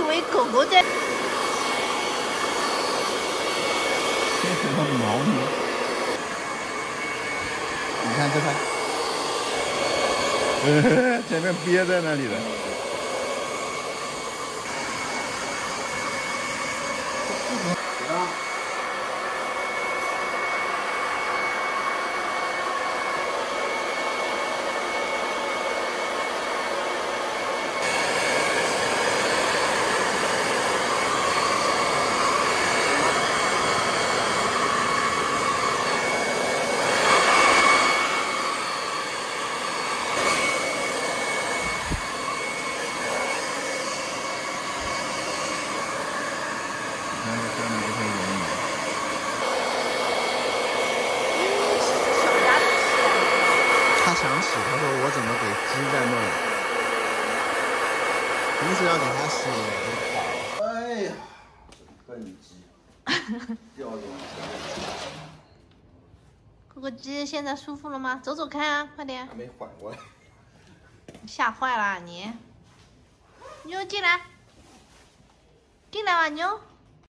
喂狗狗在。 什么毛呢？你看这块，前面憋在那里的。他想洗，他说我怎么给鸡在弄？平时要给它洗也好。哎呀，笨鸡，掉东西。 哥哥鸡现在舒服了吗？走走看啊，快点。 还没缓过来。 吓坏了你！妞进来，进来吧妞。